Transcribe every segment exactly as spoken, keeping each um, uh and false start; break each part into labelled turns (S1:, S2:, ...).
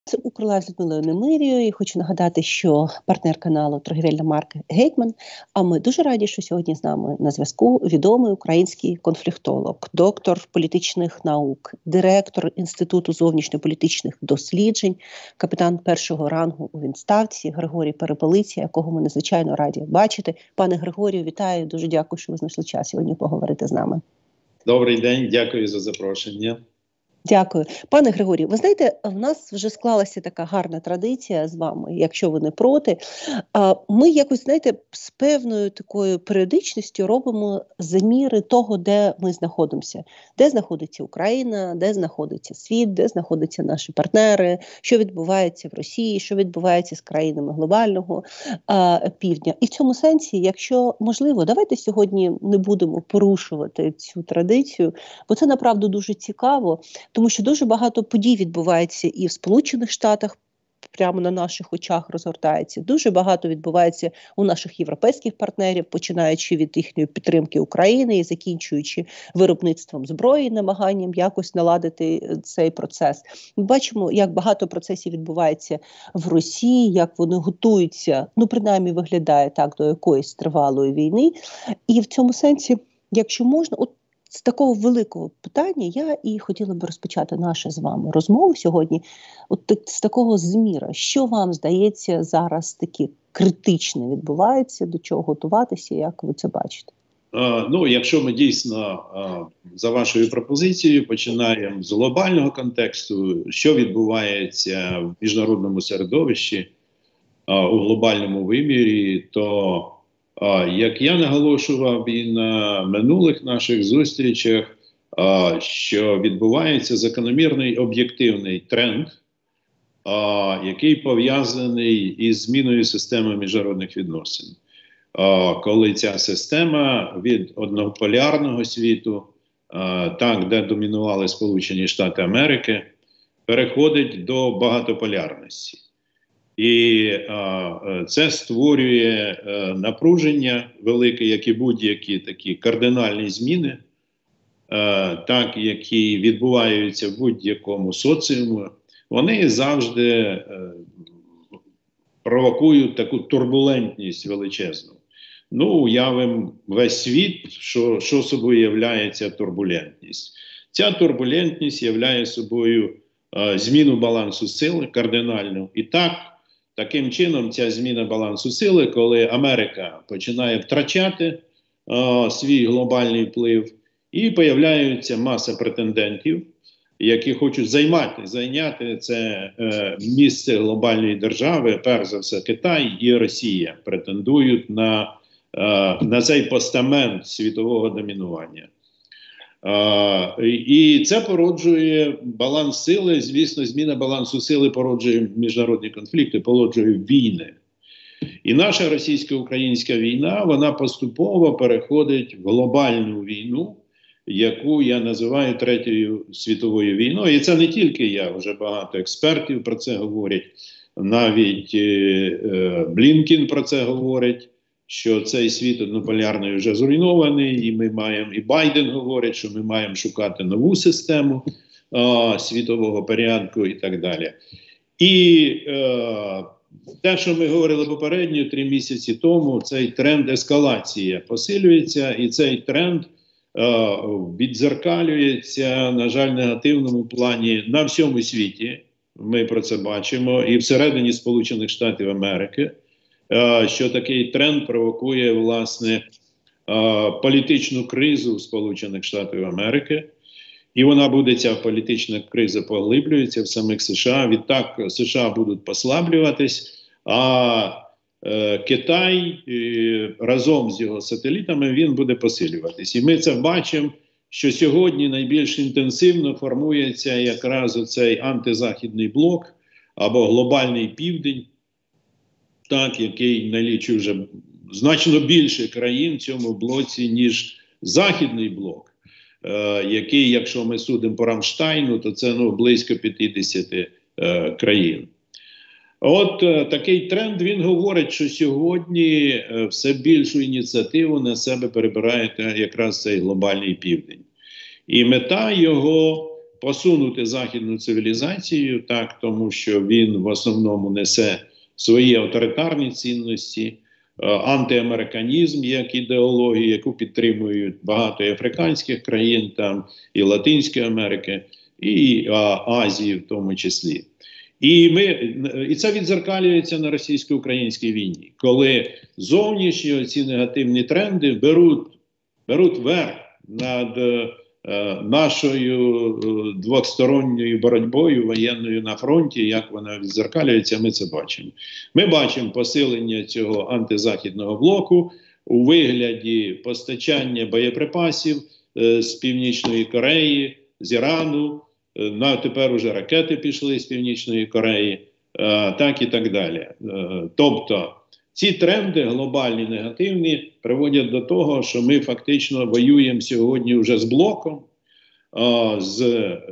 S1: Це «Укрлайв» з Людмилою Немирією. І хочу нагадати, що партнер каналу торгівельна марка «Гетьман». А ми дуже раді, що сьогодні з нами на зв'язку відомий український конфліктолог, доктор політичних наук, директор Інституту зовнішньополітичних досліджень, капітан першого рангу у відставці Григорій Перепелиця, якого ми надзвичайно раді бачити. Пане Григорію, вітаю, дуже дякую, що ви знайшли час сьогодні поговорити з нами.
S2: Добрий день, дякую за запрошення.
S1: Дякую. Пане Григорію, ви знаєте, в нас вже склалася така гарна традиція з вами, якщо ви не проти. Ми якось, знаєте, з певною такою періодичністю робимо заміри того, де ми знаходимося. Де знаходиться Україна, де знаходиться світ, де знаходяться наші партнери, що відбувається в Росії, що відбувається з країнами глобального а, півдня. І в цьому сенсі, якщо можливо, давайте сьогодні не будемо порушувати цю традицію, бо це, направду, дуже цікаво. Тому що дуже багато подій відбувається і в Сполучених Штатах, прямо на наших очах розгортається. Дуже багато відбувається у наших європейських партнерів, починаючи від їхньої підтримки України і закінчуючи виробництвом зброї, намаганням якось наладити цей процес. Ми бачимо, як багато процесів відбувається в Росії, як вони готуються, ну принаймні виглядає так, до якоїсь тривалої війни. І в цьому сенсі, якщо можна, от з такого великого питання я і хотіла б розпочати нашу з вами розмову сьогодні. От з такого зміра, що вам здається зараз таке критичне відбувається, до чого готуватися, як ви це бачите?
S2: А, ну, якщо ми дійсно а, за вашою пропозицією починаємо з глобального контексту, що відбувається в міжнародному середовищі, а, у глобальному вимірі, то як я наголошував і на минулих наших зустрічах, що відбувається закономірний об'єктивний тренд, який пов'язаний із зміною системи міжнародних відносин. Коли ця система від однополярного світу, так, де домінували Сполучені Штати Америки, переходить до багатополярності. І а, це створює а, напруження велике, як і будь-які такі кардинальні зміни, а, так, які відбуваються в будь-якому соціумі, вони завжди а, провокують таку турбулентність величезну. Ну, уявимо весь світ, що, що собою являється турбулентність. Ця турбулентність являє собою а, зміну балансу сили кардинальну. І так, Таким чином, ця зміна балансу сили, коли Америка починає втрачати о, свій глобальний вплив, і появляються маса претендентів, які хочуть займати, зайняти це е, місце глобальної держави, перш за все Китай і Росія претендують на, е, на цей постамент світового домінування. Uh, і це породжує баланс сили, звісно, зміна балансу сили породжує міжнародні конфлікти, породжує війни. І наша російсько-українська війна, вона поступово переходить в глобальну війну, яку я називаю Третьою світовою війною. І це не тільки я, вже багато експертів про це говорять, навіть е, е, Блінкен про це говорить, що цей світ однополярний вже зруйнований, і ми маємо, і Байден говорить, що ми маємо шукати нову систему а, світового порядку і так далі. І е, те, що ми говорили попередньо, три місяці тому, цей тренд ескалації посилюється, і цей тренд е, віддзеркалюється, на жаль, в негативному плані на всьому світі. Ми про це бачимо, і всередині Сполучених Штатів Америки. Що такий тренд провокує, власне, політичну кризу в Сполучених Штатів Америки. І вона буде, ця політична криза поглиблюється в самих США. Відтак США будуть послаблюватись, а е, Китай е, разом з його сателітами, він буде посилюватись. І ми це бачимо, що сьогодні найбільш інтенсивно формується якраз оцей антизахідний блок або глобальний південь, так, який налічує вже значно більше країн в цьому блоці, ніж Західний блок, е, який, якщо ми судимо по Рамштайну, то це ну, близько п'ятдесят е, країн. От е, такий тренд, він говорить, що сьогодні е, все більшу ініціативу на себе перебирає якраз цей глобальний південь. І мета його посунути західну цивілізацію, так, тому що він в основному несе свої авторитарні цінності, антиамериканізм як ідеологію, яку підтримують багато і африканських країн, там, і Латинської Америки, і а, Азії в тому числі. І, ми, і це відзеркалюється на російсько-українській війні, коли зовнішні ці негативні тренди беруть, беруть верх над е, нашою е, двосторонньою боротьбою воєнною на фронті, як вона відзеркалюється, ми це бачимо. Ми бачимо посилення цього антизахідного блоку у вигляді постачання боєприпасів е, з Північної Кореї, з Ірану, е, на тепер уже ракети пішли з Північної Кореї, е, так і так далі. Е, тобто, ці тренди глобальні, негативні, приводять до того, що ми фактично воюємо сьогодні вже з блоком, а, з е,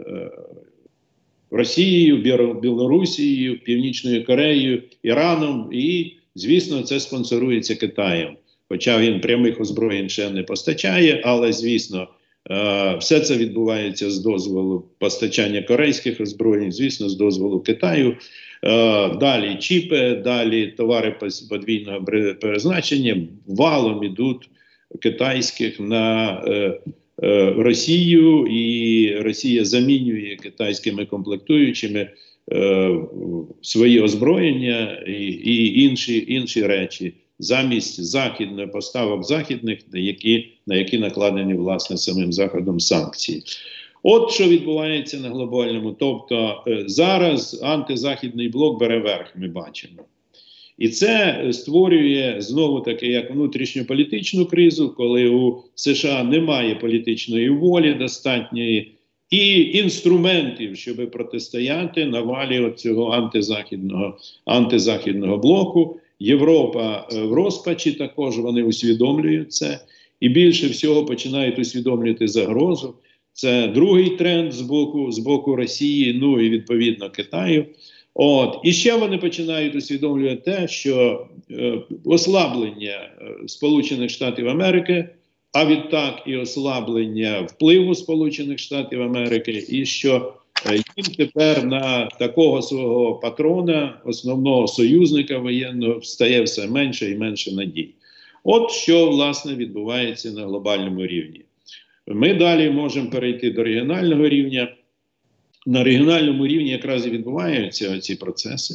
S2: Росією, Білорусією, Північною Кореєю, Іраном і, звісно, це спонсорується Китаєм. Хоча він прямих озброєнь ще не постачає, але, звісно, е, все це відбувається з дозволу постачання корейських озброєнь, звісно, з дозволу Китаю. Е, далі чіпи, далі товари подвійного призначення валом ідуть китайських на е, е, Росію, і Росія замінює китайськими комплектуючими е, свої озброєння і, і інші, інші речі замість західних поставок західних, які, на які накладені власне самим Заходом санкції. От що відбувається на глобальному. Тобто е, зараз антизахідний блок бере верх, ми бачимо. І це створює знову-таки як внутрішньополітичну кризу, коли у США немає політичної волі достатньої і інструментів, щоб протистояти навалі цього антизахідного, антизахідного блоку. Європа в розпачі також, вони усвідомлюють це. І більше всього починають усвідомлювати загрозу. Це другий тренд з боку, з боку Росії, ну і відповідно Китаю. От. І ще вони починають усвідомлювати те, що е, ослаблення е, Сполучених Штатів Америки, а відтак і ослаблення впливу Сполучених Штатів Америки, і що е, їм тепер на такого свого патрона, основного союзника воєнного, стає все менше і менше надій. От що, власне, відбувається на глобальному рівні. Ми далі можемо перейти до регіонального рівня. На регіональному рівні якраз і відбуваються ці процеси.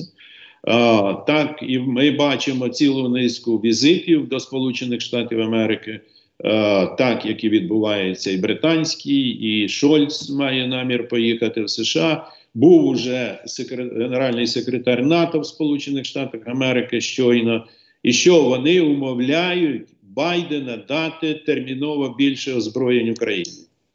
S2: А, так, і ми бачимо цілу низку візитів до Сполучених Штатів Америки, а, так, які відбуваються і британські, і Шольц має намір поїхати в США. Був уже секрет... генеральний секретар НАТО в Сполучених Штатах Америки щойно. І що вони умовляють Байдена дати терміново більше озброєнь Україні.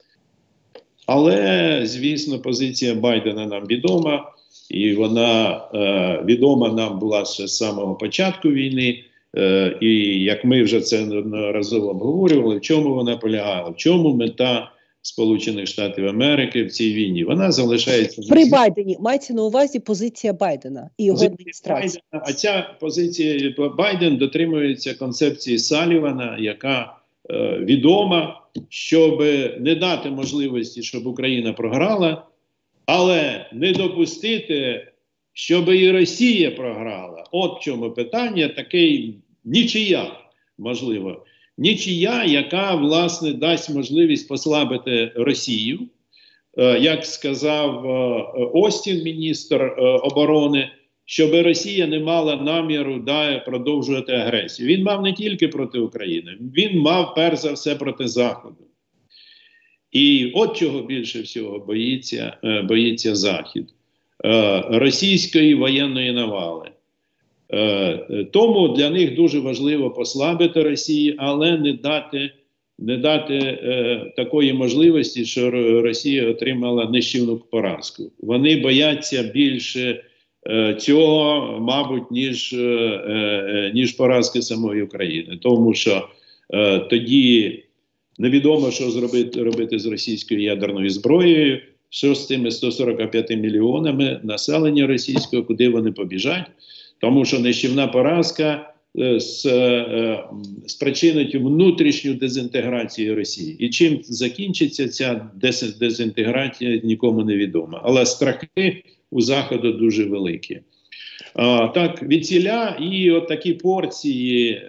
S2: Але, звісно, позиція Байдена нам відома, і вона е, відома нам була ще з самого початку війни, е, і як ми вже це неодноразово обговорювали, в чому вона полягала, в чому мета Сполучених Штатів Америки в цій війні. Вона залишається...
S1: При Байдені, мається на увазі позиція Байдена і його адміністрації.
S2: А ця позиція, Байден дотримується концепції Салівана, яка е, відома, щоб не дати можливості, щоб Україна програла, але не допустити, щоб і Росія програла. От в чому питання, такий нічия, можливо. Нічия, яка, власне, дасть можливість послабити Росію. Е, як сказав е, Остін, міністр е, оборони, щоб Росія не мала наміру далі продовжувати агресію. Він мав не тільки проти України, він мав перш за все проти Заходу. І от чого більше всього боїться, е, боїться Захід. Е, російської воєнної навали. Е, тому для них дуже важливо послабити Росію, але не дати, не дати е, такої можливості, що Росія отримала нищівну поразку. Вони бояться більше е, цього, мабуть, ніж, е, е, ніж поразки самої України. Тому що е, тоді невідомо, що зробити, робити з російською ядерною зброєю, що з тими сто сорок п'ять мільйонами населення російського, куди вони побіжать. Тому що нищівна поразка спричинить внутрішню дезінтеграцію Росії. І чим закінчиться ця дезінтеграція, нікому не відомо. Але страхи у Заходу дуже великі. А, так, відціля і от такі порції,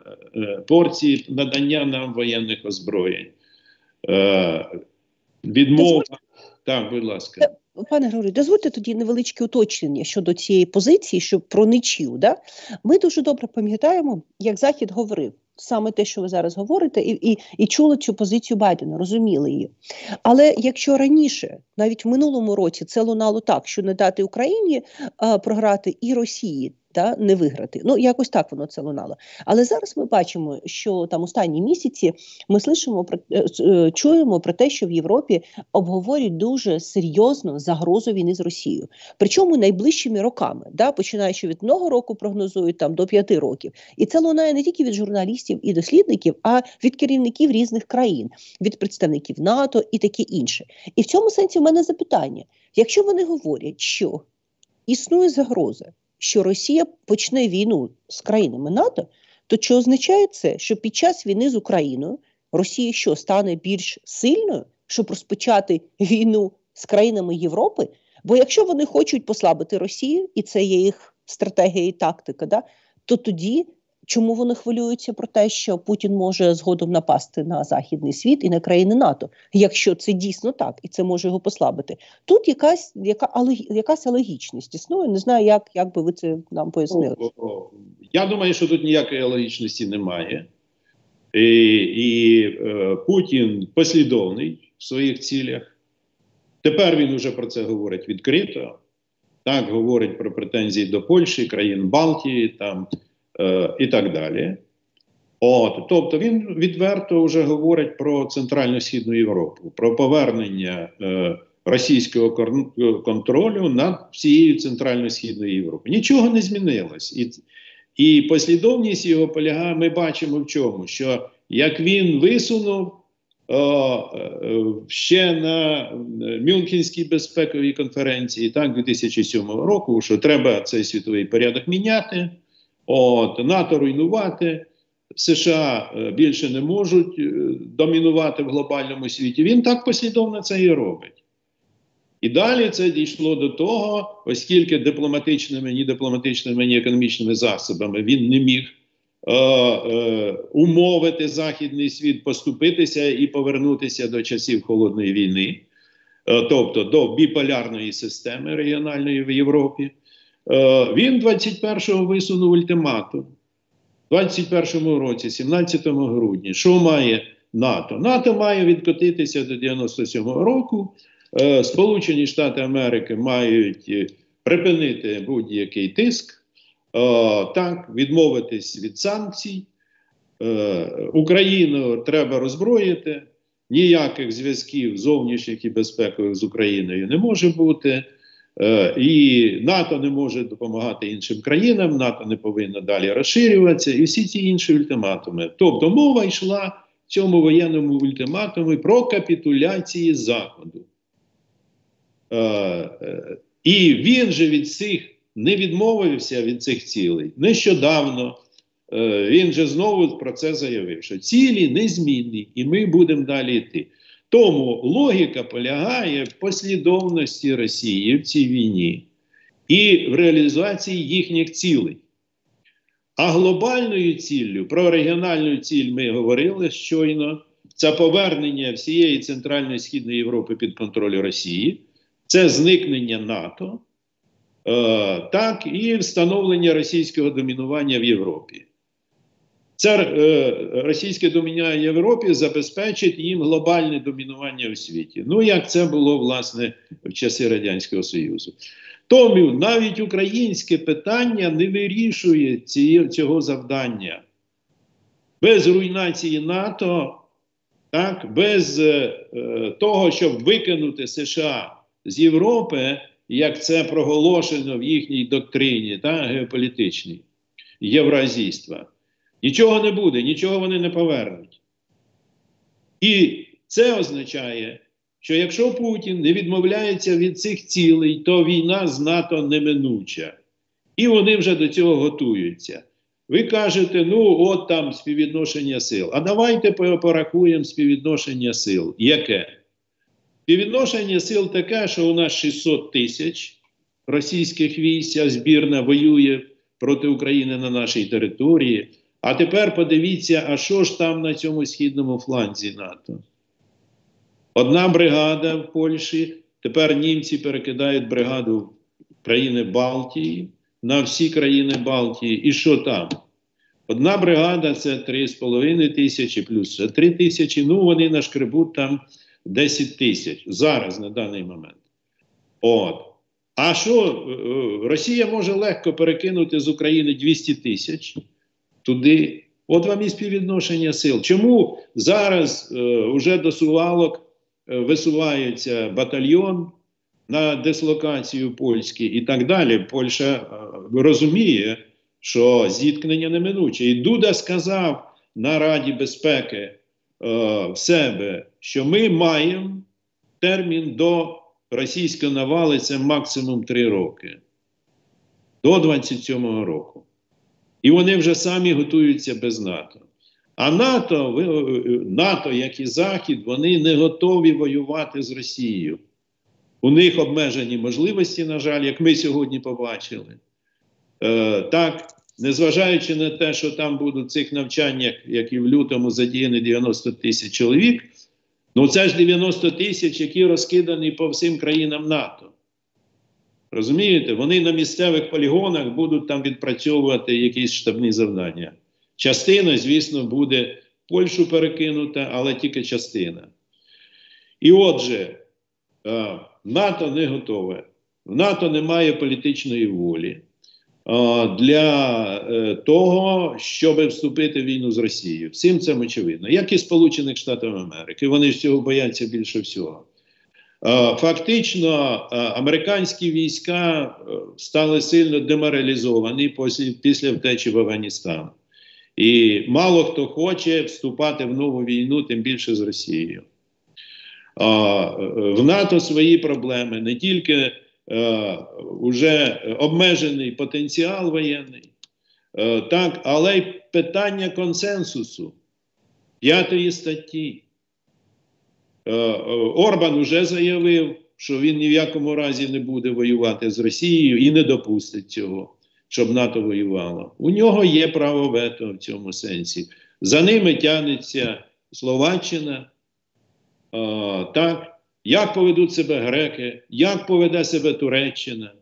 S2: порції надання нам воєнних озброєнь. Е, відмова. Так, будь ласка.
S1: Пане Григорію, дозвольте тоді невеличке уточнення щодо цієї позиції, що про нічию. Да? Ми дуже добре пам'ятаємо, як Захід говорив, саме те, що ви зараз говорите, і, і, і чули цю позицію Байдена, розуміли її. Але якщо раніше, навіть в минулому році, це лунало так, що не дати Україні а, програти і Росії, та, не виграти. Ну, якось так воно це лунало. Але зараз ми бачимо, що там останні місяці ми слышимо, чуємо про те, що в Європі обговорюють дуже серйозно загрозу війни з Росією. Причому найближчими роками, да, починаючи від одного року прогнозують там до п'яти років. І це лунає не тільки від журналістів і дослідників, а від керівників різних країн, від представників НАТО і таке інше. І в цьому сенсі в мене запитання. Якщо вони говорять, що існує загроза, що Росія почне війну з країнами НАТО, то чи означає це, що під час війни з Україною Росія що, стане більш сильною, щоб розпочати війну з країнами Європи? Бо якщо вони хочуть послабити Росію, і це є їх стратегія і тактика, да, то тоді чому вони хвилюються про те, що Путін може згодом напасти на Західний світ і на країни НАТО, якщо це дійсно так, і це може його послабити? Тут якась, яка, якась алогічність існує, не знаю, як, як би ви це нам пояснили.
S2: О, о, о. Я думаю, що тут ніякої алогічності немає. І, і е, Путін послідовний в своїх цілях. Тепер він уже про це говорить відкрито. Так, говорить про претензії до Польщі, країн Балтії, там, Е, і так далі. От, тобто він відверто вже говорить про Центрально-Східну Європу, про повернення е, російського кор- контролю над всією Центрально-Східною Європою. Нічого не змінилось. І, і послідовність його полягає, ми бачимо в чому, що як він висунув е, е, ще на Мюнхенській безпековій конференції, так, дві тисячі сьомого року, що треба цей світовий порядок міняти, От, НАТО руйнувати, США е, більше не можуть е, домінувати в глобальному світі. Він так послідовно це і робить. І далі це дійшло до того, оскільки дипломатичними, ні дипломатичними, ні економічними засобами він не міг е, е, умовити Західний світ поступитися і повернутися до часів Холодної війни, е, тобто до біполярної системи регіональної в Європі. Він двадцять першого висунув ультиматум. У двадцять першому році, сімнадцятого грудня, що має НАТО? НАТО має відкотитися до дев'яносто сьомого року. Сполучені Штати Америки мають припинити будь-який тиск, так, відмовитись від санкцій. Україну треба роззброїти. Ніяких зв'язків зовнішніх і безпекових з Україною не може бути. І НАТО не може допомагати іншим країнам, НАТО не повинно далі розширюватися, і всі ці інші ультиматуми. Тобто мова йшла в цьому воєнному ультиматумі про капітуляції Заходу. І він же від цих не відмовився від цих цілей. Нещодавно він же знову про це заявив, що цілі незмінні, і ми будемо далі йти. Тому логіка полягає в послідовності Росії в цій війні і в реалізації їхніх цілей. А глобальною ціллю, про регіональну ціль ми говорили щойно, це повернення всієї Центрально-Східної Європи під контроль Росії, це зникнення НАТО, е, так і встановлення російського домінування в Європі. Це е, російське домінування в Європі забезпечить їм глобальне домінування у світі. Ну, як це було, власне, в часи Радянського Союзу. Тому навіть українське питання не вирішує ці, цього завдання. Без руйнації НАТО, так, без е, того, щоб викинути США з Європи, як це проголошено в їхній доктрині, так, геополітичній, євразійства. Нічого не буде, нічого вони не повернуть. І це означає, що якщо Путін не відмовляється від цих цілей, то війна з НАТО неминуча. І вони вже до цього готуються. Ви кажете, ну от там співвідношення сил. А давайте порахуємо співвідношення сил. Яке? Співвідношення сил таке, що у нас шістсот тисяч російських військ, а збірна воює проти України на нашій території. А тепер подивіться, а що ж там на цьому східному фланзі НАТО? Одна бригада в Польщі, тепер німці перекидають бригаду в країни Балтії, на всі країни Балтії. І що там? Одна бригада – це три з половиною тисячі, плюс це три тисячі, ну вони нашкребуть там десять тисяч. Зараз, на даний момент. От. А що, Росія може легко перекинути з України двісті тисяч туди. От вам і співвідношення сил. Чому зараз е, вже до Сувалок е, висувається батальйон на дислокацію польський і так далі? Польща е, розуміє, що зіткнення неминуче. І Дуда сказав на Раді безпеки е, в себе, що ми маємо термін до російської навали, це максимум три роки. До двадцять сьомого року. І вони вже самі готуються без НАТО. А НАТО, НАТО, як і Захід, вони не готові воювати з Росією. У них обмежені можливості, на жаль, як ми сьогодні побачили. Е, так, незважаючи на те, що там будуть в цих навчаннях, як і в лютому, задіяні дев'яносто тисяч чоловік, ну це ж дев'яносто тисяч, які розкидані по всім країнам НАТО. Розумієте? Вони на місцевих полігонах будуть там відпрацьовувати якісь штабні завдання. Частина, звісно, буде в Польщу перекинута, але тільки частина. І отже, НАТО не готове. В НАТО немає політичної волі для того, щоб вступити в війну з Росією. Всім це очевидно. Як і Сполучених Штатів Америки. Вони ж цього бояться більше всього. Фактично, американські війська стали сильно деморалізовані після, після втечі в Афганістан. І мало хто хоче вступати в нову війну, тим більше з Росією. В НАТО свої проблеми, не тільки вже обмежений потенціал воєнний, так, але й питання консенсусу п'ятої статті. Орбан уже заявив, що він ні в якому разі не буде воювати з Росією і не допустить цього, щоб НАТО воювало. У нього є право вето в цьому сенсі. За ними тягнеться Словаччина. А, так, як поведуть себе греки, як поведе себе Туреччина.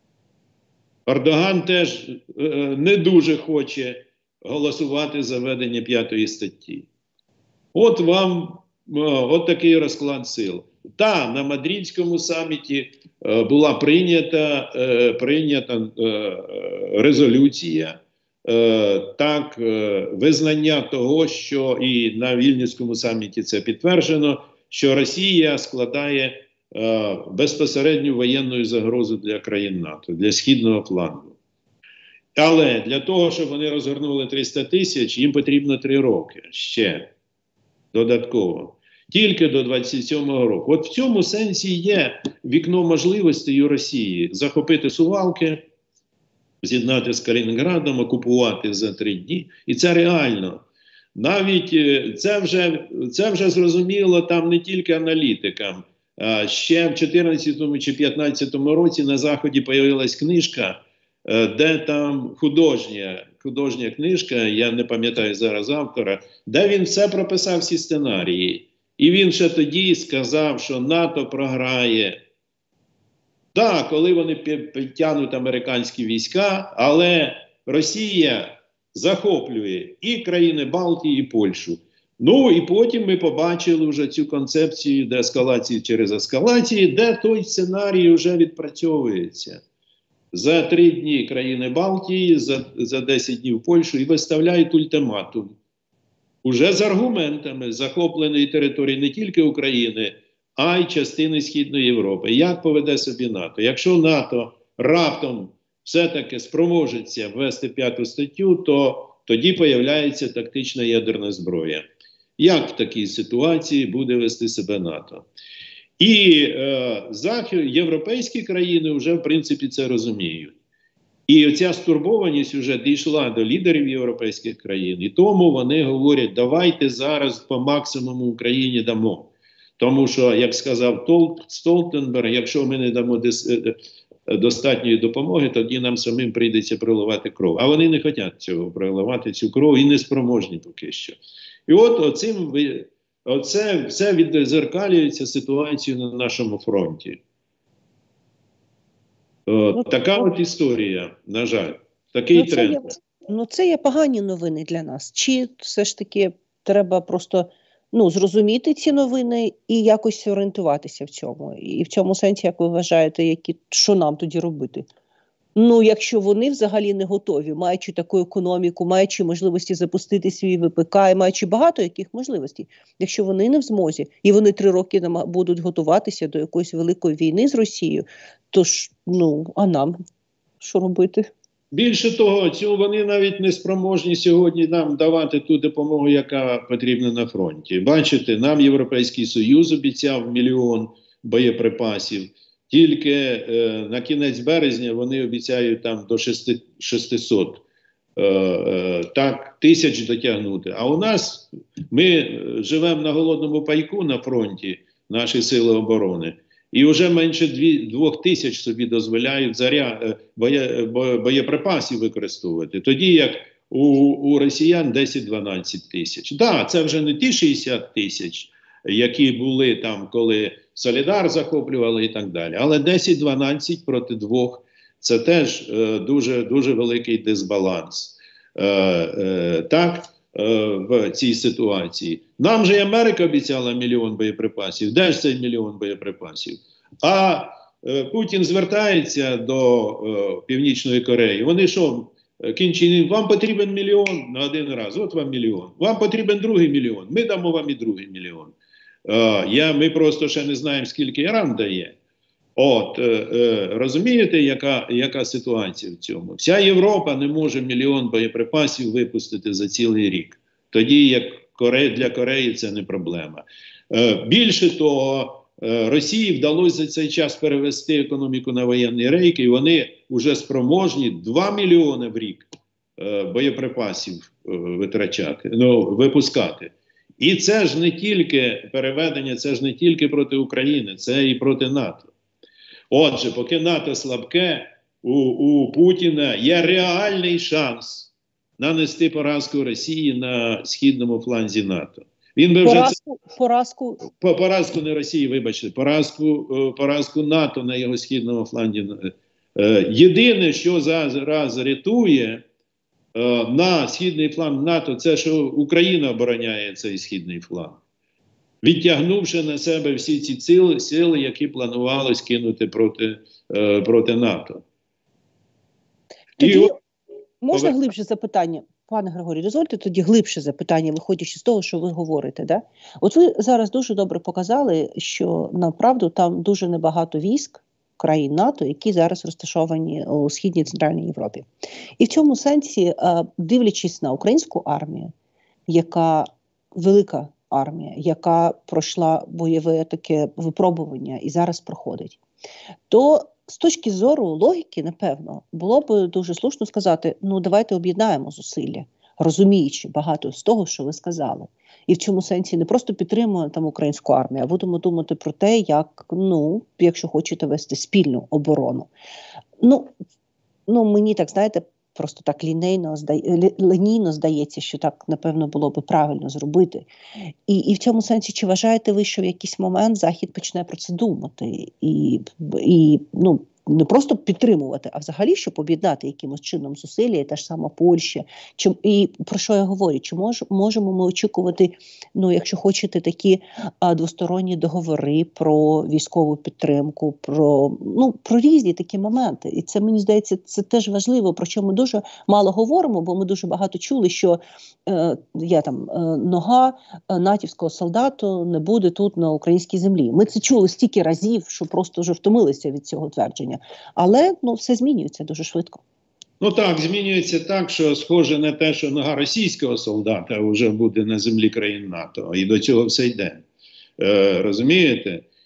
S2: Ердоган теж е, не дуже хоче голосувати за введення п'ятої статті. От вам от такий розклад сил. Та, на Мадридському саміті е, була прийнята, е, прийнята е, резолюція, е, так, е, визнання того, що і на Вільнюському саміті це підтверджено, що Росія складає е, безпосередню воєнну загрозу для країн НАТО, для східного флангу. Але для того, щоб вони розгорнули триста тисяч, їм потрібно три роки ще додатково. Тільки до двадцять сьомого року. От в цьому сенсі є вікно можливостей у Росії захопити Сувалки, з'єднати з Калінінградом, окупувати за три дні. І це реально. Навіть це вже, це вже зрозуміло там не тільки аналітикам. А ще в чотирнадцятому чи п'ятнадцятому році на Заході появилась книжка, де там художня, художня книжка, я не пам'ятаю зараз автора, де він все прописав, всі сценарії. І він ще тоді сказав, що НАТО програє. Так, коли вони підтягнуть американські війська, але Росія захоплює і країни Балтії, і Польщу. Ну і потім ми побачили вже цю концепцію деескалації через ескалацію, де той сценарій вже відпрацьовується. За три дні країни Балтії, за, за десять днів Польщу і виставляють ультиматум. Уже з аргументами захопленої території не тільки України, а й частини Східної Європи. Як поведе собі НАТО? Якщо НАТО раптом все-таки спроможеться ввести п'яту статтю, то тоді появляється тактична ядерна зброя. Як в такій ситуації буде вести себе НАТО? І е, захід, європейські країни вже в принципі це розуміють. І оця стурбованість вже дійшла до лідерів європейських країн. І тому вони говорять, давайте зараз по максимуму Україні дамо. Тому що, як сказав Столтенберг, якщо ми не дамо достатньої допомоги, тоді нам самим прийдеться проливати кров. А вони не хочуть цього, проливати цю кров і не спроможні поки що. І от оцим, оце все відзеркалюється ситуацію на нашому фронті. О, така от історія, на жаль. Такий
S1: ну, це
S2: тренд.
S1: Є, ну, це є погані новини для нас. Чи все ж таки треба просто ну, зрозуміти ці новини і якось орієнтуватися в цьому? І в цьому сенсі, як ви вважаєте, які, що нам тоді робити? Ну, якщо вони взагалі не готові, маючи таку економіку, маючи можливості запустити свій ВПК, і маючи багато яких можливостей, якщо вони не в змозі, і вони три роки будуть готуватися до якоїсь великої війни з Росією, то ж, ну, а нам що робити?
S2: Більше того, цю вони навіть не спроможні сьогодні нам давати ту допомогу, яка потрібна на фронті. Бачите, нам Європейський Союз обіцяв мільйон боєприпасів. Тільки е, на кінець березня вони обіцяють там до шестисот е, е, так, тисяч дотягнути. А у нас, ми живемо на голодному пайку на фронті, наші сили оборони, і вже менше дві, двох тисяч собі дозволяють заря, е, боє, боєприпасів використовувати. Тоді як у, у росіян десять-дванадцять тисяч. Так, да, це вже не ті шістдесят тисяч, які були там, коли Солідар захоплювали і так далі. Але десять-дванадцять проти двох – це теж е, дуже, дуже великий дисбаланс. Е, е, так, е, в цій ситуації. Нам же і Америка обіцяла мільйон боєприпасів. Де ж цей мільйон боєприпасів? А е, Путін звертається до е, Північної Кореї. Вони що, кінчені? Вам потрібен мільйон на один раз. От вам мільйон. Вам потрібен другий мільйон. Ми дамо вам і другий мільйон. Uh, я, ми просто ще не знаємо, скільки Іран дає. От, е, е, розумієте, яка, яка ситуація в цьому? Вся Європа не може мільйон боєприпасів випустити за цілий рік. Тоді, як Коре, для Кореї це не проблема. Е, більше того, е, Росії вдалося за цей час перевести економіку на воєнні рейки, і вони вже спроможні два мільйони в рік е, боєприпасів е, витрачати, ну, випускати. І це ж не тільки переведення, це ж не тільки проти України, це і проти НАТО. Отже, поки НАТО слабке, у, у Путіна є реальний шанс нанести поразку Росії на східному фланзі НАТО. Він би
S1: поразку,
S2: вже це...
S1: поразку...
S2: По, поразку не Росії, вибачте, поразку, поразку НАТО на його східному фланзі. Єдине, що зараз рятує на східний фланг НАТО, це що Україна обороняє цей східний фланг, відтягнувши на себе всі ці сили, сили які планувалось кинути проти, е, проти НАТО.
S1: Тоді
S2: І...
S1: можна глибше запитання? Пане Григорію, дозвольте тоді глибше запитання, виходячи з того, що ви говорите. Да? От ви зараз дуже добре показали, що, направду, там дуже небагато військ країн НАТО, які зараз розташовані у Східній Центральній Європі. І в цьому сенсі, дивлячись на українську армію, яка велика армія, яка пройшла бойове таке випробування і зараз проходить, то з точки зору логіки, напевно, було б дуже слушно сказати, ну давайте об'єднаємо зусилля, розуміючи багато з того, що ви сказали. І в цьому сенсі не просто підтримуємо там українську армію, а будемо думати про те, як, ну, якщо хочете вести спільну оборону. Ну, ну мені так, знаєте, просто так лінейно, здає, лінійно здається, що так, напевно, було би правильно зробити. І, і в цьому сенсі, чи вважаєте ви, що в якийсь момент Захід почне про це думати? І, і ну, не просто підтримувати, а взагалі, щоб об'єднати якимось чином зусилля, і та ж сама Польща. Чи, і про що я говорю? Чи мож, можемо ми очікувати, ну, якщо хочете, такі а, двосторонні договори про військову підтримку, про, ну, про різні такі моменти. І це, мені здається, це теж важливо, про що ми дуже мало говоримо, бо ми дуже багато чули, що е, я там, е, нога натівського солдату не буде тут на українській землі. Ми це чули стільки разів, що просто вже втомилися від цього твердження. Але, ну, все змінюється дуже швидко.
S2: Ну так, змінюється так, що схоже на те, що нога російського солдата вже буде на землі країн НАТО. І до цього все йде. Е, розумієте?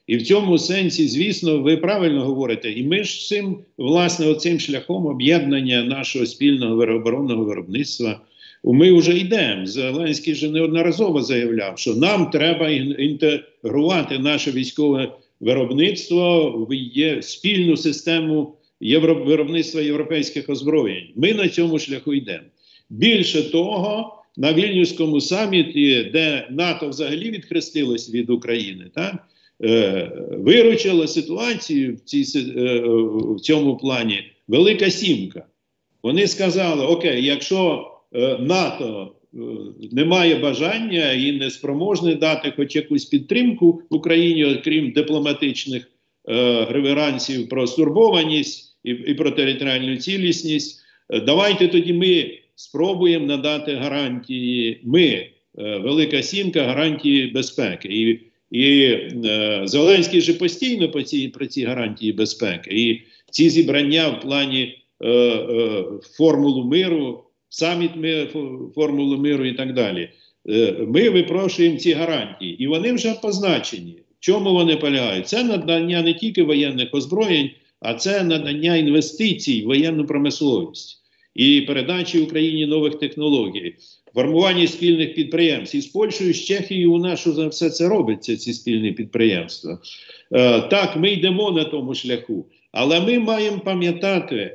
S2: І в цьому сенсі, звісно, ви правильно говорите, і ми ж цим, власне, оцим шляхом об'єднання нашого спільного оборонного виробництва, ми вже йдемо. Зеленський же неодноразово заявляв, що нам треба інтегрувати наше військове виробництво в є спільну систему євро, виробництва європейських озброєнь. Ми на цьому шляху йдемо. Більше того, на Вільнюському саміті, де НАТО взагалі відхрестилось від України, так, е, виручила ситуацію в, цій, е, в цьому плані Велика Сімка. Вони сказали, окей, якщо е, НАТО е, не має бажання і не спроможне дати хоч якусь підтримку Україні, окрім дипломатичних е, реверансів про стурбованість і, і про територіальну цілісність, е, давайте тоді ми спробуємо надати гарантії, ми, е, Велика Сімка, гарантії безпеки. І, і е, Зеленський же постійно по ці, про ці гарантії безпеки. І ці зібрання в плані е, е, формулу миру, саміт миру, формулу миру і так далі. Е, ми випрошуємо ці гарантії. І вони вже позначені. В чому вони полягають? Це надання не тільки воєнних озброєнь, а це надання інвестицій в воєнну промисловість. І передачі Україні нових технологій, формування спільних підприємств. І з Польщею, з Чехією у нас за все це робиться, ці спільні підприємства. Е, так, ми йдемо на тому шляху, але ми маємо пам'ятати,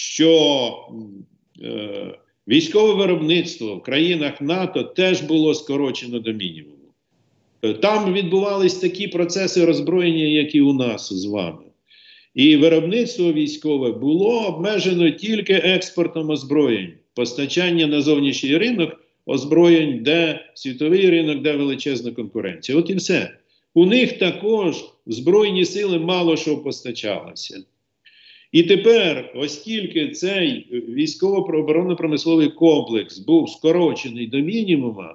S2: що е, військове виробництво в країнах НАТО теж було скорочено до мінімуму. Е, там відбувались такі процеси роззброєння, як і у нас з вами. І виробництво військове було обмежено тільки експортом озброєнь, постачання на зовнішній ринок озброєнь, де світовий ринок, де величезна конкуренція. От і все. У них також Збройні сили мало що постачалося. І тепер, оскільки цей військово-оборонно-промисловий комплекс був скорочений до мінімума,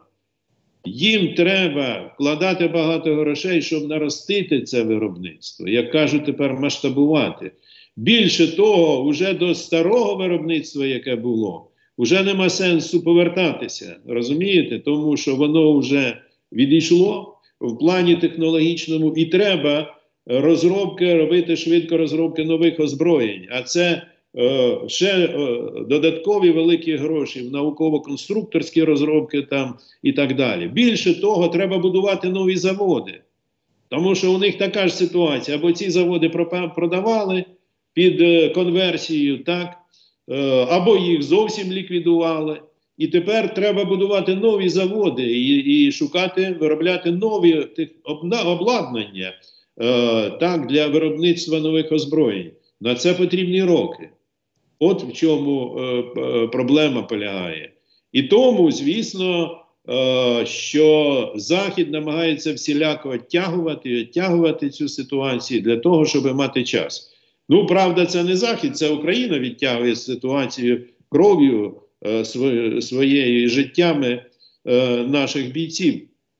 S2: їм треба вкладати багато грошей, щоб наростити це виробництво. Як кажуть, тепер масштабувати. Більше того, вже до старого виробництва, яке було, вже нема сенсу повертатися. Розумієте? Тому що воно вже відійшло в плані технологічному і треба розробки, робити швидко розробки нових озброєнь. А це е, ще е, додаткові великі гроші в науково-конструкторські розробки там і так далі. Більше того, треба будувати нові заводи. Тому що у них така ж ситуація. Або ці заводи продавали під е, конверсією, так, е, або їх зовсім ліквідували. І тепер треба будувати нові заводи і, і шукати, виробляти нові тих, обладнання е, так, для виробництва нових озброєнь. На це потрібні роки. От в чому е, проблема полягає. І тому, звісно, е, що Захід намагається всіляко оттягувати, оттягувати цю ситуацію для того, щоб мати час. Ну, правда, це не Захід, це Україна відтягує ситуацію кров'ю е, своє, своєю життями е, наших бійців.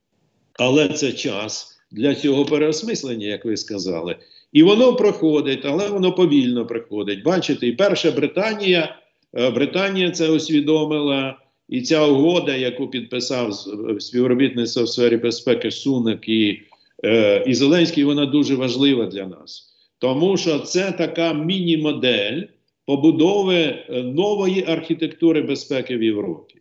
S2: Але це час для цього переосмислення, як ви сказали. І воно проходить, але воно повільно приходить. Бачите, і перша Британія, Британія це усвідомила, і ця угода, яку підписав співробітництво в сфері безпеки Сунак і, е, і Зеленський, вона дуже важлива для нас. Тому що це така міні-модель побудови нової архітектури безпеки в Європі.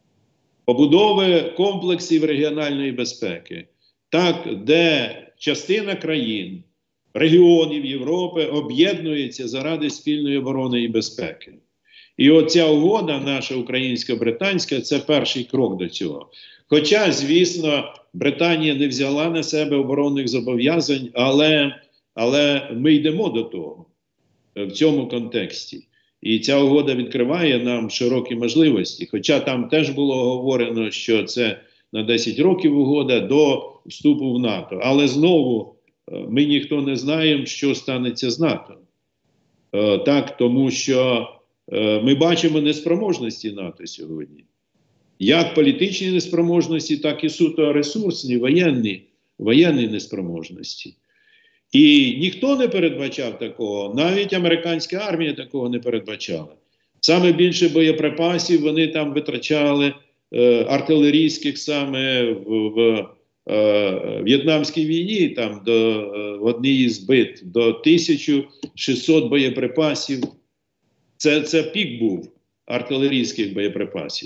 S2: Побудови комплексів регіональної безпеки. Так, де частина країн, регіонів Європи об'єднується заради спільної оборони і безпеки. І оця угода, наша українсько-британська, це перший крок до цього. Хоча, звісно, Британія не взяла на себе оборонних зобов'язань, але, але ми йдемо до того в цьому контексті. І ця угода відкриває нам широкі можливості. Хоча там теж було говорено, що це на десять років угода до вступу в НАТО. Але знову ми ніхто не знаємо, що станеться з НАТО. Е, так, тому що е, ми бачимо неспроможності НАТО сьогодні. Як політичні неспроможності, так і суто ресурсні, воєнні, воєнні неспроможності. І ніхто не передбачав такого, навіть американська армія такого не передбачала. Саме більше боєприпасів вони там витрачали, е, артилерійських саме в, в е, В'єтнамській війні, там до, е, в одній із битв до тисяча шістсот боєприпасів. Це, це пік був артилерійських боєприпасів.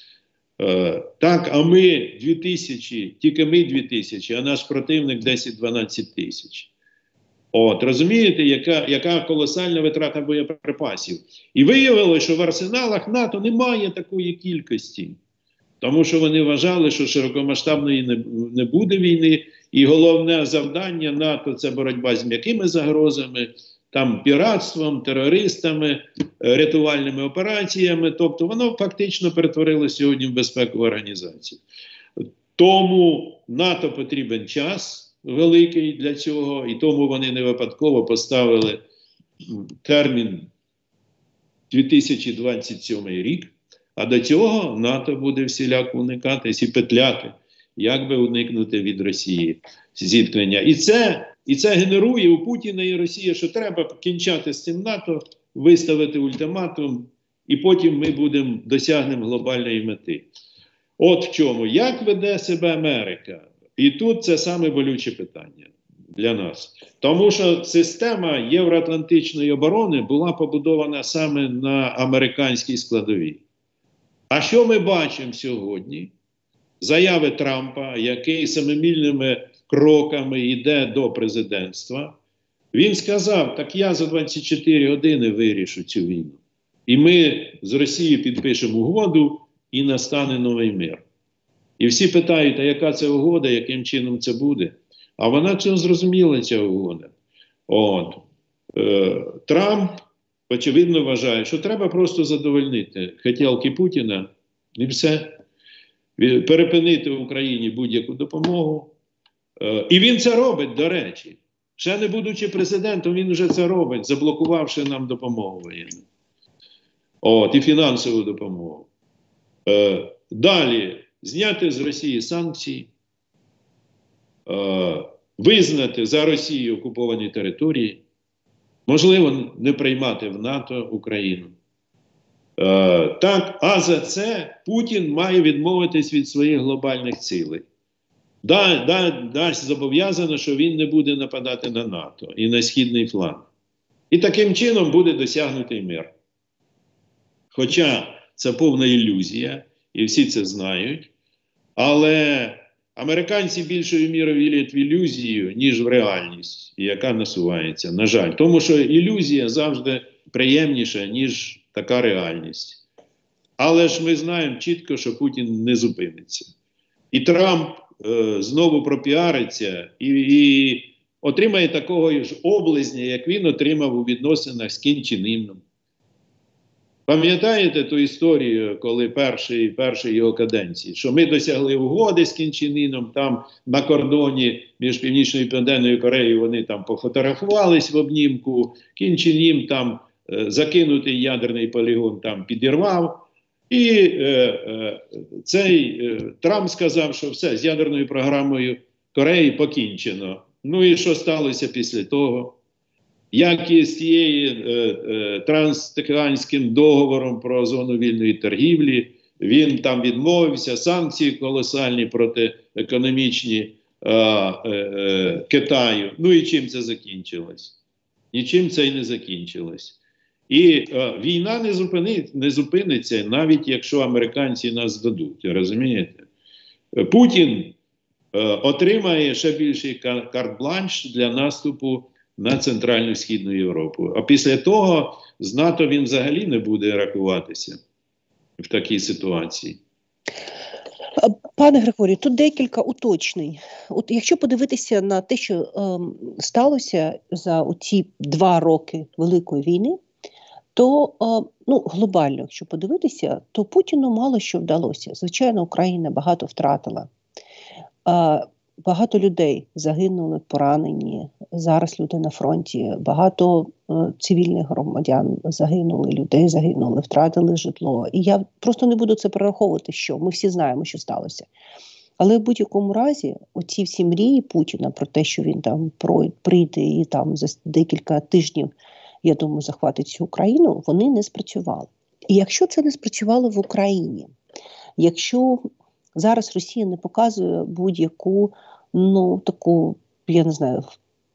S2: Е, так, а ми дві тисячі, тільки ми дві тисячі, а наш противник десять-дванадцять тисяч. От, розумієте, яка, яка колосальна витрата боєприпасів. І виявилося, що в арсеналах НАТО немає такої кількості. Тому що вони вважали, що широкомасштабної не, не буде війни. І головне завдання НАТО – це боротьба з м'якими загрозами, там піратством, терористами, рятувальними операціями. Тобто воно фактично перетворилося сьогодні в безпекову організацію. Тому НАТО потрібен час великий для цього, і тому вони не випадково поставили термін дві тисячі двадцять сьомий рік, а до цього НАТО буде всіляко уникатись і петляти, як би уникнути від Росії зіткнення. І це, і це генерує у Путіна і Росії, що треба кінчати з цим НАТО, виставити ультиматум, і потім ми будемо досягнемо глобальної мети. От в чому. Як веде себе Америка? І тут це саме болюче питання для нас. Тому що система євроатлантичної оборони була побудована саме на американській складовій. А що ми бачимо сьогодні? Заяви Трампа, який семимильними кроками йде до президентства. Він сказав, так я за двадцять чотири години вирішу цю війну. І ми з Росією підпишемо угоду, і настане новий мир. І всі питають, а яка це угода, яким чином це буде? А вона цього зрозуміла, ця угода. От. Е, Трамп, очевидно, вважає, що треба просто задовольнити хотілки Путіна, і все. Перепинити Україні будь-яку допомогу. Е, і він це робить, до речі. Ще не будучи президентом, він вже це робить, заблокувавши нам допомогу воєнну. От, і фінансову допомогу. Е, далі. Зняти з Росії санкції, е, визнати за Росією окуповані території, можливо, не приймати в НАТО Україну. Е, так, а за це Путін має відмовитись від своїх глобальних цілей. Да, да, дасть зобов'язано, що він не буде нападати на НАТО і на східний фланг. І таким чином буде досягнутий мир. Хоча це повна ілюзія, і всі це знають. Але американці більшою мірою вірять в ілюзію, ніж в реальність, яка насувається, на жаль. Тому що ілюзія завжди приємніша, ніж така реальність. Але ж ми знаємо чітко, що Путін не зупиниться. І Трамп е, знову пропіариться і, і отримає такого ж облизня, як він отримав у відносинах з Кім Чен Іном. Пам'ятаєте ту історію, коли перший, перший його каденції, що ми досягли угоди з Кім Чен Іном, там на кордоні між Північною і Південною Кореєю вони там пофотографувались в обнімку, Кім Чен Ін там е, закинутий ядерний полігон там підірвав, і е, е, цей е, Трамп сказав, що все, з ядерною програмою Кореї покінчено. Ну і що сталося після того? Як і з тією е, е, транстихоокеанським договором про зону вільної торгівлі, він там відмовився, санкції колосальні проти економічні е, е, Китаю. Ну і чим це закінчилось? Нічим це і не закінчилось. І е, війна не, зупини, не зупиниться, навіть якщо американці нас здадуть, розумієте? Путін е, отримає ще більший карт-бланш для наступу на Центральну Східну Європу. А після того з НАТО він взагалі не буде рахуватися в такій ситуації.
S1: Пане Григорію, тут декілька уточнень. От якщо подивитися на те, що ем, сталося за ці два роки Великої війни, то е, ну, глобально, якщо подивитися, то Путіну мало що вдалося. Звичайно, Україна багато втратила. Е, Багато людей загинули, поранені, зараз люди на фронті, багато е, цивільних громадян загинули, людей загинули, втратили житло. І я просто не буду це перераховувати, що ми всі знаємо, що сталося. Але в будь-якому разі оці всі мрії Путіна про те, що він там прийде і там за декілька тижнів, я думаю, захватить цю Україну, вони не спрацювали. І якщо це не спрацювало в Україні, якщо зараз Росія не показує будь-яку, ну, таку, я не знаю,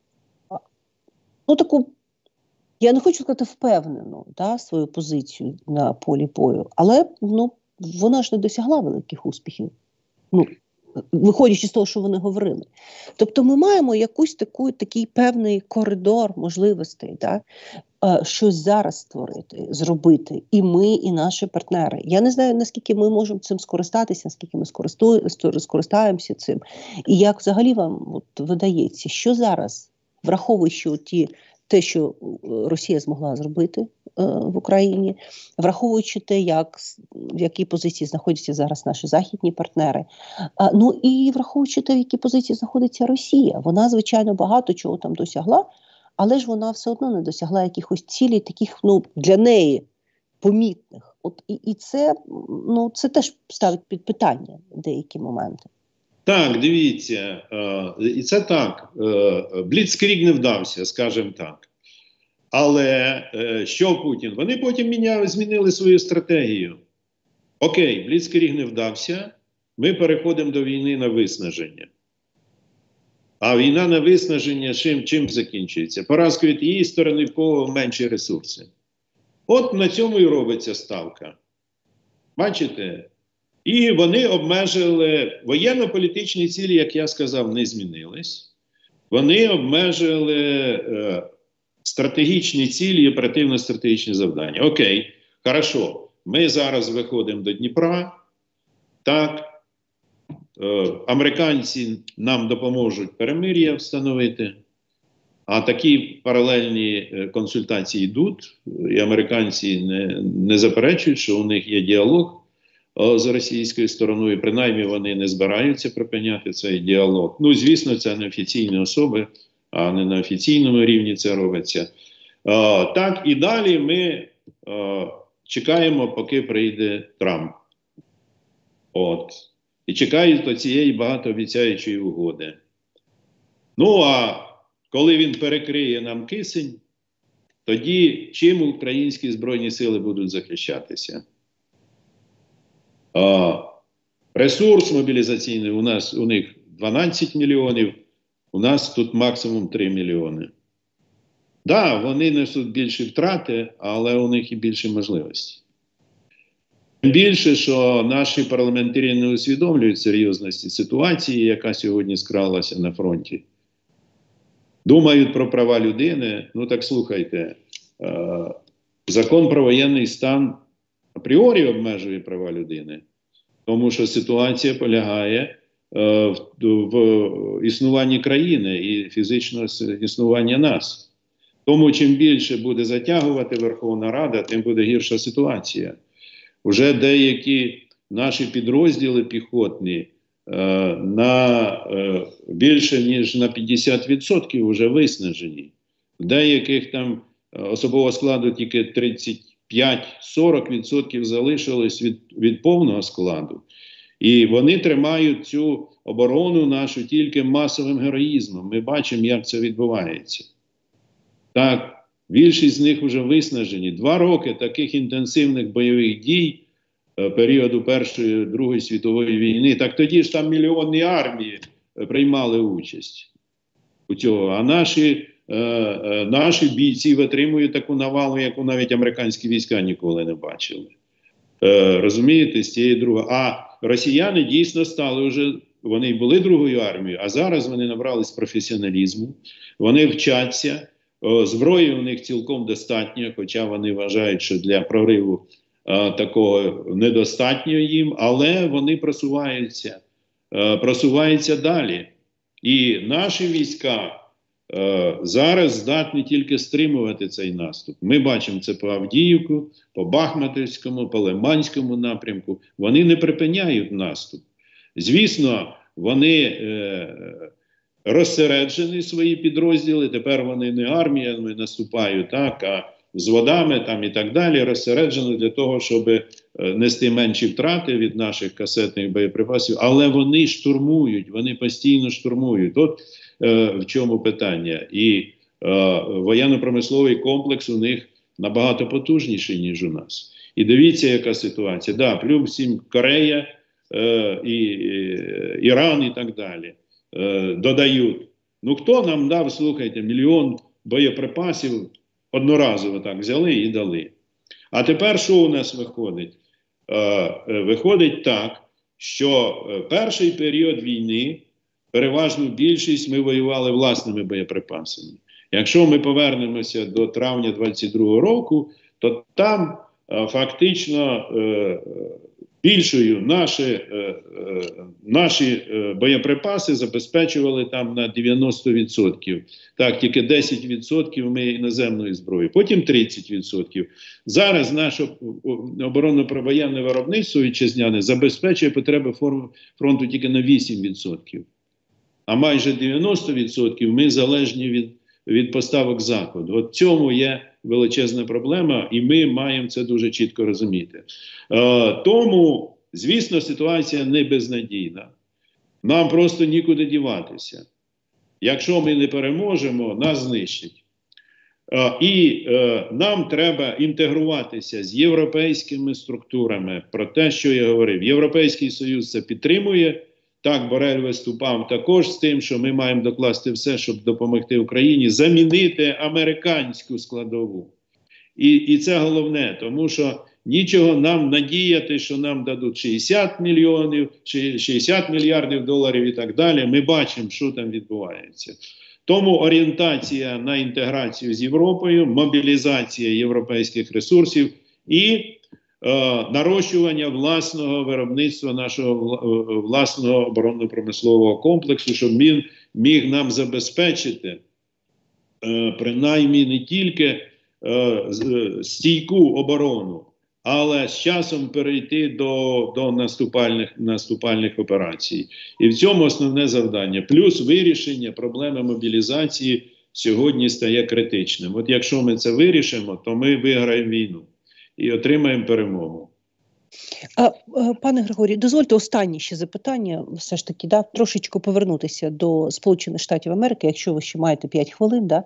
S1: ну, таку, я не хочу сказати впевнену, да, свою позицію на полі бою, але, ну, вона ж не досягла великих успіхів. Ну, виходячи з того, що вони говорили. Тобто ми маємо якусь таку, такий певний коридор можливостей, да, щось зараз створити, зробити. І ми, і наші партнери. Я не знаю, наскільки ми можемо цим скористатися, наскільки ми скористаємося цим. І як взагалі вам от, видається, що зараз, враховуючи ті, те, що Росія змогла зробити е, в Україні, враховуючи те, як, в якій позиції знаходяться зараз наші західні партнери, а, ну і враховуючи те, в якій позиції знаходиться Росія. Вона, звичайно, багато чого там досягла, але ж вона все одно не досягла якихось цілей, таких, ну, для неї помітних. От і, і це, ну, це теж ставить під питання деякі моменти.
S2: Так, дивіться, е, і це так, е, бліцкріг не вдався, скажімо так. Але е, що Путін? Вони потім міняли, змінили свою стратегію. Окей, бліцкріг не вдався, ми переходимо до війни на виснаження. А війна на виснаження чим, чим закінчується? Поразкою тієї сторони, в кого менші ресурси. От на цьому і робиться ставка. Бачите? І вони обмежили, воєнно-політичні цілі, як я сказав, не змінились. Вони обмежили е, стратегічні цілі і оперативно-стратегічні завдання. Окей, хорошо, ми зараз виходимо до Дніпра, так, е, американці нам допоможуть перемир'я встановити, а такі паралельні е, консультації йдуть, і американці не, не заперечують, що у них є діалог з російською стороною, принаймні вони не збираються припиняти цей діалог. Ну, звісно, це не офіційні особи, а не на офіційному рівні це робиться. А, так, і далі ми а, чекаємо, поки прийде Трамп. От. І чекають до цієї багатообіцяючої угоди. Ну, а коли він перекриє нам кисень, тоді чим українські Збройні Сили будуть захищатися? А, ресурс мобілізаційний у нас, у них дванадцять мільйонів, у нас тут максимум три мільйони. Так, да, вони несуть більші втрати, але у них і більше можливості. Тим більше, що наші парламентарі не усвідомлюють серйозності ситуації, яка сьогодні скралася на фронті. Думають про права людини. Ну так слухайте, е, закон про воєнний стан апріорі обмежує права людини, тому що ситуація полягає е, в, в існуванні країни і фізичного існування нас. Тому чим більше буде затягувати Верховна Рада, тим буде гірша ситуація. Уже деякі наші підрозділи піхотні е, на е, більше ніж на п'ятдесят відсотків вже виснажені. В деяких там особового складу тільки тридцять п'ять - сорок відсотків залишилось від, від повного складу. І вони тримають цю оборону нашу тільки масовим героїзмом. Ми бачимо, як це відбувається. Так, більшість з них вже виснажені. Два роки таких інтенсивних бойових дій е, періоду Першої, Другої світової війни, так тоді ж там мільйонні армії е, приймали участь у цього. А наші Е, е, наші бійці витримують таку навалу, яку навіть американські війська ніколи не бачили. Е, розумієте, з цієї другої. А росіяни дійсно стали вже, вони були другою армією, а зараз вони набрались професіоналізму, вони вчаться, о, зброї у них цілком достатньо, хоча вони вважають, що для прориву е, такого недостатньо їм, але вони просуваються, е, просуваються далі. І наші війська зараз здатні тільки стримувати цей наступ. Ми бачимо це по Авдіївку, по Бахмутівському, по Лиманському напрямку. Вони не припиняють наступ. Звісно, вони е, розсереджені свої підрозділи, тепер вони не арміями наступають, так, а взводами там і так далі, розсереджені для того, щоб е, нести менші втрати від наших касетних боєприпасів, але вони штурмують, вони постійно штурмують. От е, в чому питання. І е, воєнно-промисловий комплекс у них набагато потужніший, ніж у нас. І дивіться, яка ситуація. Да, плюс сім Корея, е, і, і Іран і так далі, е, додають. Ну хто нам дав, слухайте, мільйон боєприпасів одноразово так взяли і дали. А тепер що у нас виходить? Е, виходить так, що перший період війни, переважну більшість ми воювали власними боєприпасами. Якщо ми повернемося до травня двадцять другого року, то там е, фактично е, більшою наші, е, е, наші е, боєприпаси забезпечували там на дев'яносто відсотків. Так, тільки десять відсотків ми іноземної зброї, потім тридцять відсотків. Зараз наше оборонно-воєнне виробництво вітчизняне забезпечує потреби фронту тільки на вісім відсотків. А майже дев'яносто відсотків ми залежні від, від поставок Заходу. От в цьому є величезна проблема, і ми маємо це дуже чітко розуміти. Е, тому, звісно, ситуація не безнадійна. Нам просто нікуди діватися. Якщо ми не переможемо, нас знищать. Е, і е, нам треба інтегруватися з європейськими структурами. Про те, що я говорив, Європейський Союз це підтримує. Так, Борель виступав також з тим, що ми маємо докласти все, щоб допомогти Україні замінити американську складову. І, і це головне, тому що нічого нам надіяти, що нам дадуть шістдесят мільйонів, шістдесят мільярдів доларів і так далі. Ми бачимо, що там відбувається. Тому орієнтація на інтеграцію з Європою, мобілізація європейських ресурсів і нарощування власного виробництва, нашого власного оборонно-промислового комплексу, щоб він міг нам забезпечити е, принаймні не тільки е, стійку оборону, але з часом перейти до, до наступальних, наступальних операцій. І в цьому основне завдання. Плюс вирішення проблеми мобілізації сьогодні стає критичним. От якщо ми це вирішимо, то ми виграємо війну і отримаємо перемогу.
S1: А, пане Григорій, дозвольте останнє ще запитання, все ж таки, да, трошечки повернутися до Сполучених Штатів Америки, якщо ви ще маєте п'ять хвилин. Да.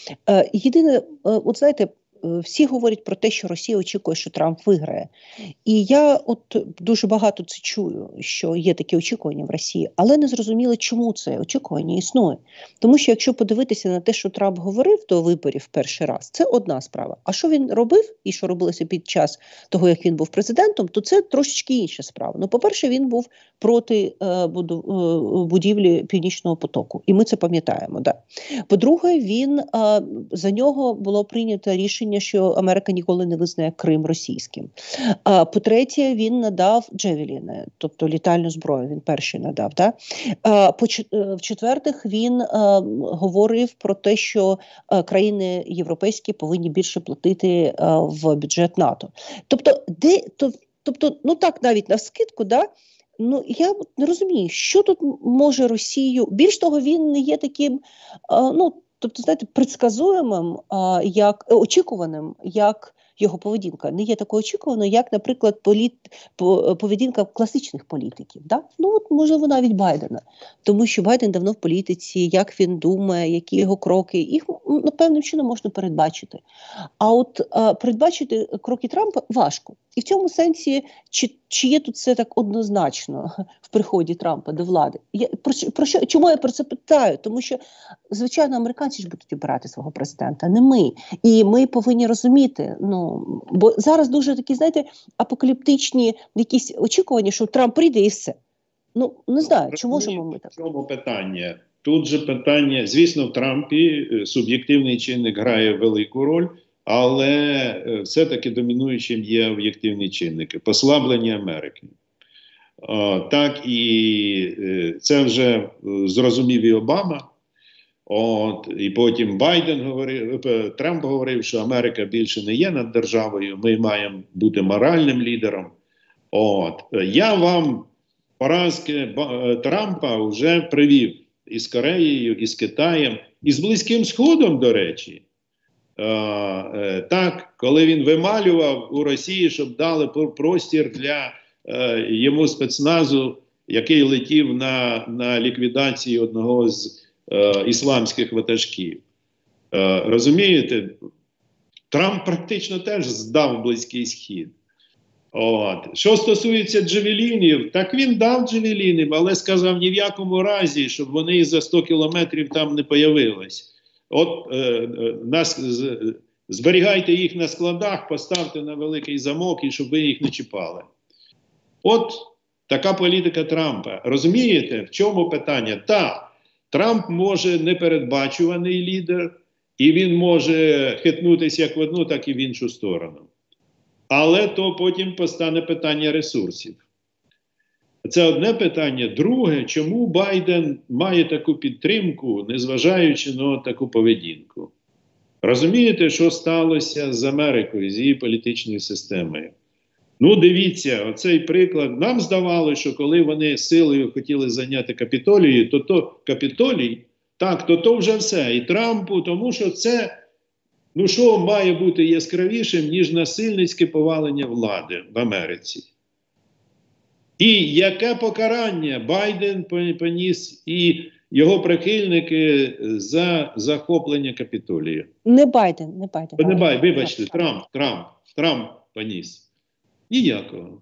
S1: Єдине, от знаєте, всі говорять про те, що Росія очікує, що Трамп виграє. І я от дуже багато це чую, що є такі очікування в Росії, але не зрозуміло, чому це очікування існує. Тому що якщо подивитися на те, що Трамп говорив до виборів перший раз, це одна справа. А що він робив і що робилося під час того, як він був президентом, то це трошечки інша справа. Ну, по-перше, він був проти е, буду, е, будівлі Північного потоку, і ми це пам'ятаємо. Да. По-друге, він, е, за нього було прийнято рішення, що Америка ніколи не визнає Крим російським. А по-третє, він надав джевеліни, тобто літальну зброю, він перший надав. Да? А, в-четвертих, він а, говорив про те, що а, країни європейські повинні більше платити а, в бюджет НАТО. Тобто, де, то, тобто, ну так навіть навскидку, да? Ну, я не розумію, що тут може Росію... Більш того, він не є таким, а, ну, тобто, знаєте, предсказуємим, а, як, очікуваним, як його поведінка. Не є такою очікуваною, як, наприклад, політ, поведінка класичних політиків. Да? Ну, от, можливо, навіть Байдена. Тому що Байден давно в політиці, як він думає, які його кроки, їх, ну, певним чином можна передбачити. А от а, передбачити кроки Трампа важко. І в цьому сенсі, чи, чи є тут все так однозначно в приході Трампа до влади? Я, про, про що, чому я про це питаю? Тому що, звичайно, американці ж будуть обирати свого президента, не ми. І ми повинні розуміти, ну, бо зараз дуже такі, знаєте, апокаліптичні якісь очікування, що Трамп прийде і все. Ну, не знаю, чи можемо ми так?
S2: В чому питання? Тут же питання, звісно, в Трампі суб'єктивний чинник грає велику роль, але все-таки домінуючим є об'єктивні чинники – послаблення Америки. О, так, і це вже зрозумів і Обама. От, і потім Байден говорив, Трамп говорив, що Америка більше не є над державою, ми маємо бути моральним лідером. От, я вам поразки Трампа вже привів із Кореєю, із Китаєм, і з Близьким Сходом, до речі. Е, е, так, коли він вималював у Росії, щоб дали простір для е, йому спецназу, який летів на, на ліквідацію одного з е, ісламських ватажків. Е, розумієте, Трамп практично теж здав Близький Схід. От. Що стосується джевелінів, так він дав джевелінів, але сказав ні в якому разі, щоб вони за сто кілометрів там не появились. От е, е, нас, з, зберігайте їх на складах, поставте на великий замок, і щоб ви їх не чіпали. От така політика Трампа. Розумієте, в чому питання? Так, Трамп може непередбачуваний лідер, і він може хитнутися як в одну, так і в іншу сторону. Але то потім постане питання ресурсів. Це одне питання. Друге, чому Байден має таку підтримку, незважаючи на таку поведінку? Розумієте, що сталося з Америкою, з її політичною системою? Ну, дивіться, оцей приклад. Нам здавалося, що коли вони силою хотіли зайняти Капітолію, то то Капітолій, так, то то вже все. І Трампу, тому що це, ну що має бути яскравішим, ніж насильницьке повалення влади в Америці? І яке покарання Байден поніс і його прихильники за захоплення Капітолію?
S1: Не Байден, не Байден.
S2: Не Байден, вибачте, Трамп, Трамп, Трамп поніс. Ніякого.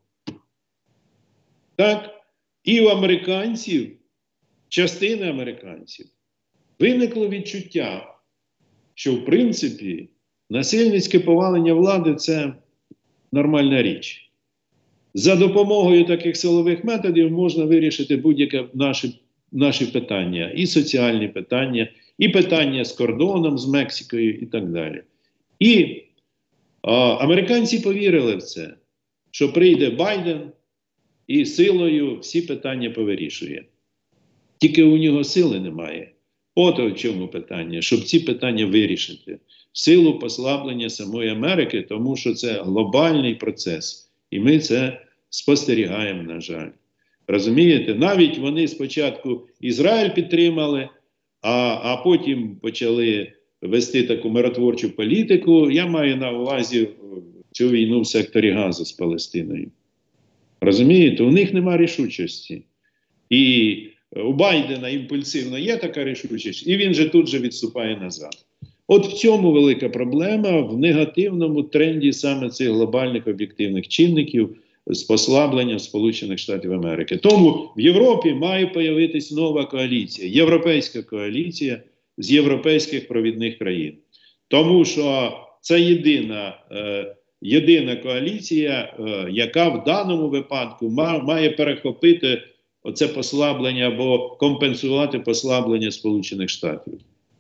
S2: Так? І у американців, частини американців, виникло відчуття, що в принципі насильницьке повалення влади – це нормальна річ. За допомогою таких силових методів можна вирішити будь-які наші, наші питання. І соціальні питання, і питання з кордоном, з Мексикою і так далі. І а, американці повірили в це, що прийде Байден і силою всі питання повирішує. Тільки у нього сили немає. От в чому питання, щоб ці питання вирішити. Силу послаблення самої Америки, тому що це глобальний процес. І ми це спостерігаємо, на жаль. Розумієте? Навіть вони спочатку Ізраїль підтримали, а, а потім почали вести таку миротворчу політику. Я маю на увазі цю війну в секторі Газу з Палестиною. Розумієте? У них нема рішучості. І у Байдена імпульсивно є така рішучість, і він же тут же відступає назад. От в цьому велика проблема, в негативному тренді саме цих глобальних об'єктивних чинників з послабленням Сполучених Штатів Америки. Тому в Європі має появитись нова коаліція, європейська коаліція з європейських провідних країн. Тому що це єдина, е, єдина коаліція, е, яка в даному випадку ма, має перехопити оце послаблення або компенсувати послаблення Сполучених Штатів.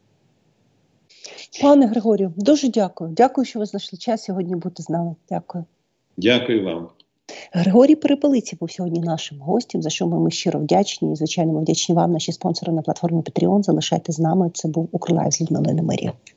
S1: Пане Григорію, дуже дякую. Дякую, що ви знайшли час сьогодні бути з нами. Дякую.
S2: Дякую вам.
S1: Григорій Перепелиці був сьогодні нашим гостем, за що ми, ми щиро вдячні. І, звичайно, ми вдячні вам, наші спонсори на платформі Patreon. Залишайте з нами. Це був «Укрлайв» з Людмилою Немирєю.